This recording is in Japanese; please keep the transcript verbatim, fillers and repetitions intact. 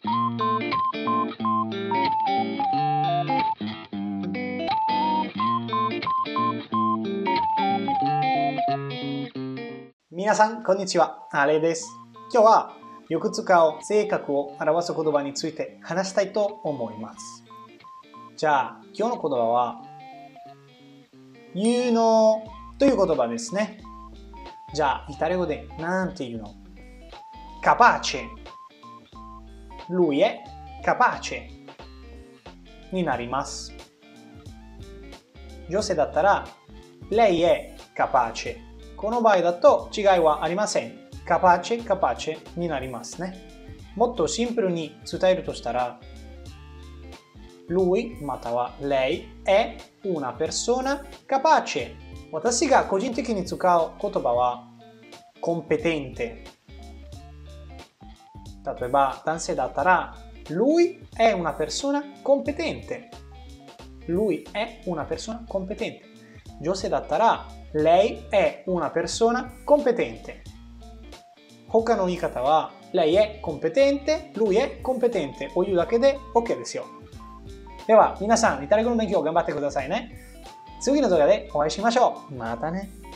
皆さん、こんにちは。あれです。今日はよく使う性格を表す言葉について話したいと思います。じゃあ、今日の言葉は有能という言葉ですね。じゃあ、イタリア語でなんて言うの？ capace。lui è capace になります。女性だったら lei è capace。この場合だと違いはありません。capace, capace になりますね。もっとシンプルに伝えるとしたらlui または lei è una persona capace。私が個人的に使う言葉は competente。例えば男性だったら lui è una persona competente。lui è una persona competente。女性だったら lei è una persona competente。他の言い方は lei è competente, lui è competente を言うだけで OK ですよ。では皆さん、イタリア語の勉強頑張ってくださいね。次の動画でお会いしましょう。またね。